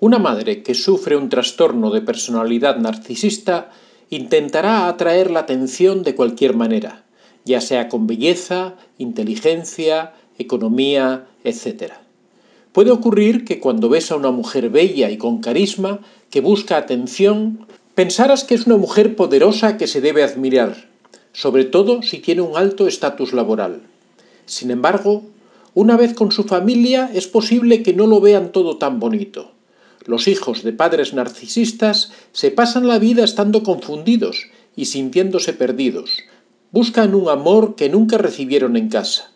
Una madre que sufre un trastorno de personalidad narcisista intentará atraer la atención de cualquier manera, ya sea con belleza, inteligencia, economía, etc. Puede ocurrir que cuando ves a una mujer bella y con carisma que busca atención, pensarás que es una mujer poderosa que se debe admirar, sobre todo si tiene un alto estatus laboral. Sin embargo, una vez con su familia es posible que no lo vean todo tan bonito. Los hijos de padres narcisistas se pasan la vida estando confundidos y sintiéndose perdidos. Buscan un amor que nunca recibieron en casa.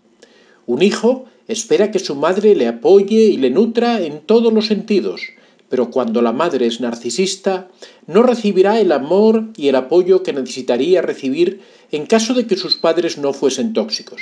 Un hijo espera que su madre le apoye y le nutra en todos los sentidos, pero cuando la madre es narcisista, no recibirá el amor y el apoyo que necesitaría recibir en caso de que sus padres no fuesen tóxicos.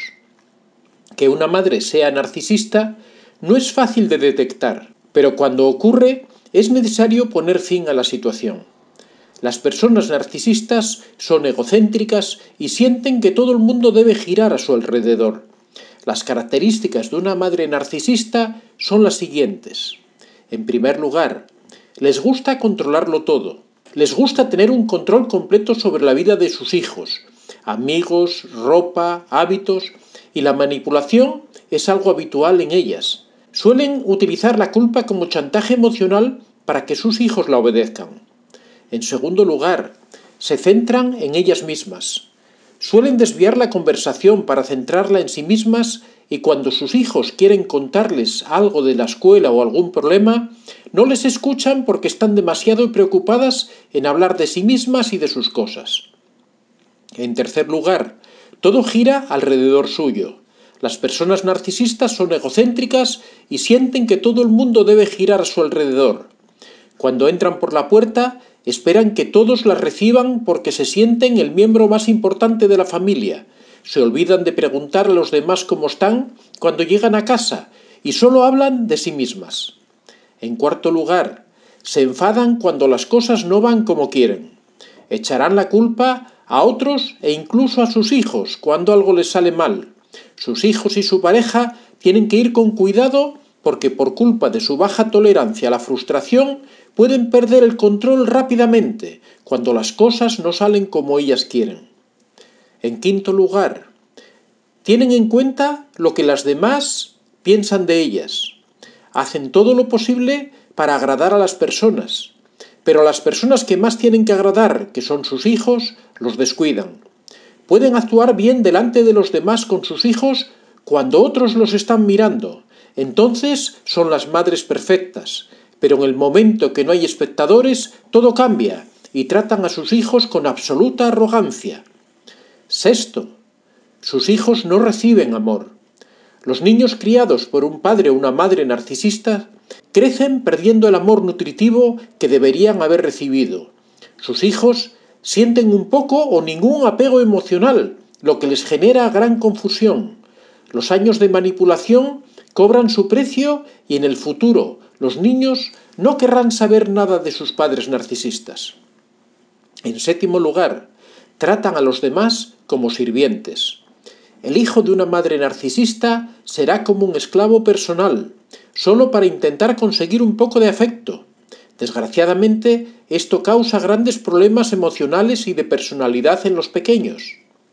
Que una madre sea narcisista no es fácil de detectar, pero cuando ocurre es necesario poner fin a la situación. Las personas narcisistas son egocéntricas y sienten que todo el mundo debe girar a su alrededor. Las características de una madre narcisista son las siguientes. En primer lugar, les gusta controlarlo todo. Les gusta tener un control completo sobre la vida de sus hijos, amigos, ropa, hábitos, y la manipulación es algo habitual en ellas. Suelen utilizar la culpa como chantaje emocional para que sus hijos la obedezcan. En segundo lugar, se centran en ellas mismas. Suelen desviar la conversación para centrarla en sí mismas y cuando sus hijos quieren contarles algo de la escuela o algún problema, no les escuchan porque están demasiado preocupadas en hablar de sí mismas y de sus cosas. En tercer lugar, todo gira alrededor suyo. Las personas narcisistas son egocéntricas y sienten que todo el mundo debe girar a su alrededor. Cuando entran por la puerta, esperan que todos las reciban porque se sienten el miembro más importante de la familia. Se olvidan de preguntar a los demás cómo están cuando llegan a casa y solo hablan de sí mismas. En cuarto lugar, se enfadan cuando las cosas no van como quieren. Echarán la culpa a otros e incluso a sus hijos cuando algo les sale mal. Sus hijos y su pareja tienen que ir con cuidado porque por culpa de su baja tolerancia a la frustración pueden perder el control rápidamente cuando las cosas no salen como ellas quieren. En quinto lugar, tienen en cuenta lo que las demás piensan de ellas. Hacen todo lo posible para agradar a las personas, pero las personas que más tienen que agradar, que son sus hijos, los descuidan. Pueden actuar bien delante de los demás con sus hijos cuando otros los están mirando. Entonces son las madres perfectas, pero en el momento que no hay espectadores, todo cambia y tratan a sus hijos con absoluta arrogancia. Sexto, sus hijos no reciben amor. Los niños criados por un padre o una madre narcisista crecen perdiendo el amor nutritivo que deberían haber recibido. Sus hijos sienten un poco o ningún apego emocional, lo que les genera gran confusión. Los años de manipulación cobran su precio y en el futuro los niños no querrán saber nada de sus padres narcisistas. En séptimo lugar, tratan a los demás como sirvientes. El hijo de una madre narcisista será como un esclavo personal, solo para intentar conseguir un poco de afecto. Desgraciadamente, esto causa grandes problemas emocionales y de personalidad en los pequeños.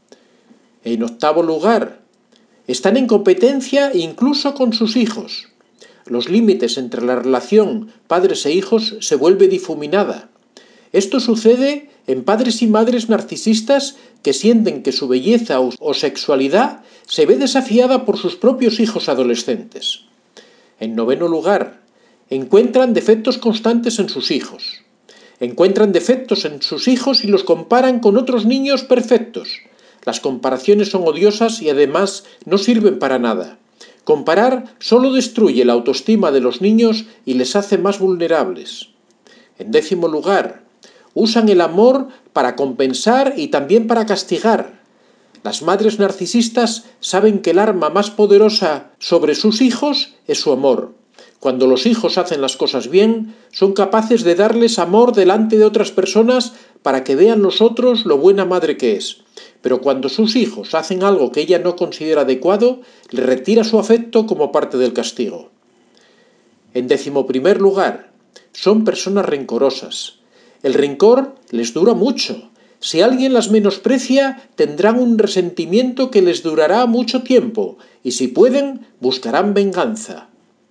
En octavo lugar, están en competencia incluso con sus hijos. Los límites entre la relación padres e hijos se vuelve difuminada. Esto sucede en padres y madres narcisistas que sienten que su belleza o sexualidad se ve desafiada por sus propios hijos adolescentes. En noveno lugar, encuentran defectos constantes en sus hijos. Encuentran defectos en sus hijos y los comparan con otros niños perfectos. Las comparaciones son odiosas y además no sirven para nada. Comparar solo destruye la autoestima de los niños y les hace más vulnerables. En décimo lugar, usan el amor para compensar y también para castigar. Las madres narcisistas saben que el arma más poderosa sobre sus hijos es su amor. Cuando los hijos hacen las cosas bien, son capaces de darles amor delante de otras personas para que vean los otros lo buena madre que es. Pero cuando sus hijos hacen algo que ella no considera adecuado, le retira su afecto como parte del castigo. En 11º lugar, Son personas rencorosas. El rencor les dura mucho. Si alguien las menosprecia, tendrán un resentimiento que les durará mucho tiempo, y si pueden, buscarán venganza.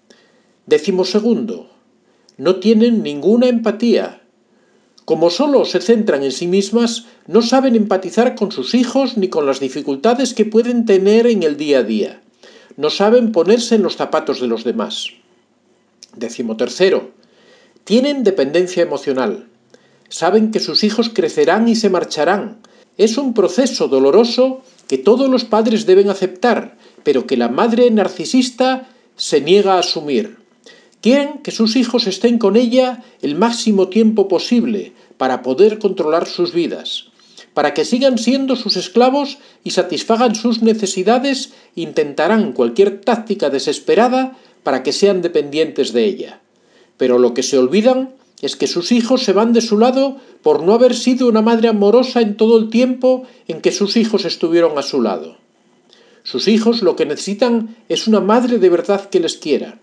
12. No tienen ninguna empatía. Como solo se centran en sí mismas, no saben empatizar con sus hijos ni con las dificultades que pueden tener en el día a día. No saben ponerse en los zapatos de los demás. 13. Tienen dependencia emocional. Saben que sus hijos crecerán y se marcharán. Es un proceso doloroso que todos los padres deben aceptar, pero que la madre narcisista se niega a asumir. Quieren que sus hijos estén con ella el máximo tiempo posible para poder controlar sus vidas. Para que sigan siendo sus esclavos y satisfagan sus necesidades, intentarán cualquier táctica desesperada para que sean dependientes de ella. Pero lo que se olvidan es que sus hijos se van de su lado por no haber sido una madre amorosa en todo el tiempo en que sus hijos estuvieron a su lado. Sus hijos lo que necesitan es una madre de verdad que les quiera.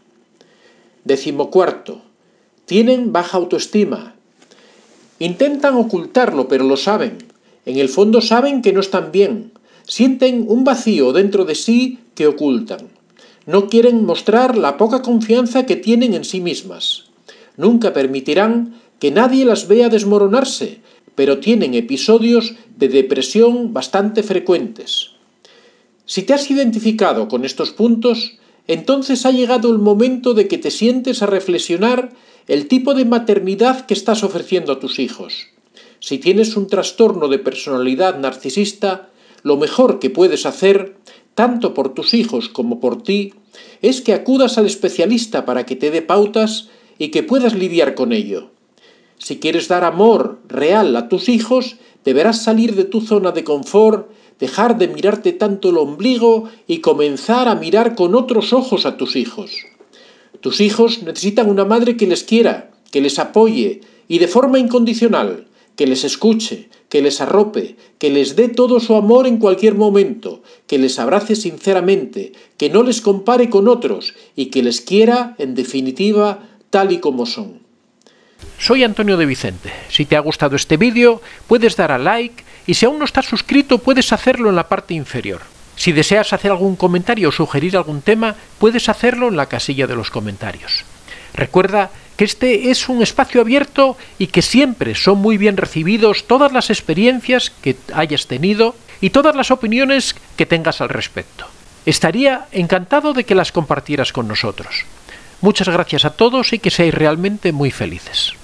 14. Tienen baja autoestima. Intentan ocultarlo, pero lo saben. En el fondo saben que no están bien. Sienten un vacío dentro de sí que ocultan. No quieren mostrar la poca confianza que tienen en sí mismas. Nunca permitirán que nadie las vea desmoronarse, pero tienen episodios de depresión bastante frecuentes. Si te has identificado con estos puntos, entonces ha llegado el momento de que te sientes a reflexionar el tipo de maternidad que estás ofreciendo a tus hijos. Si tienes un trastorno de personalidad narcisista, lo mejor que puedes hacer, tanto por tus hijos como por ti, es que acudas al especialista para que te dé pautas y que puedas lidiar con ello. Si quieres dar amor real a tus hijos, deberás salir de tu zona de confort, dejar de mirarte tanto el ombligo y comenzar a mirar con otros ojos a tus hijos. Tus hijos necesitan una madre que les quiera, que les apoye y de forma incondicional, que les escuche, que les arrope, que les dé todo su amor en cualquier momento, que les abrace sinceramente, que no les compare con otros y que les quiera, en definitiva, tal y como son. Soy Antonio de Vicente. Si te ha gustado este vídeo, puedes dar a like y si aún no estás suscrito, puedes hacerlo en la parte inferior. Si deseas hacer algún comentario o sugerir algún tema, puedes hacerlo en la casilla de los comentarios. Recuerda que este es un espacio abierto y que siempre son muy bien recibidos todas las experiencias que hayas tenido y todas las opiniones que tengas al respecto. Estaría encantado de que las compartieras con nosotros. Muchas gracias a todos y que seáis realmente muy felices.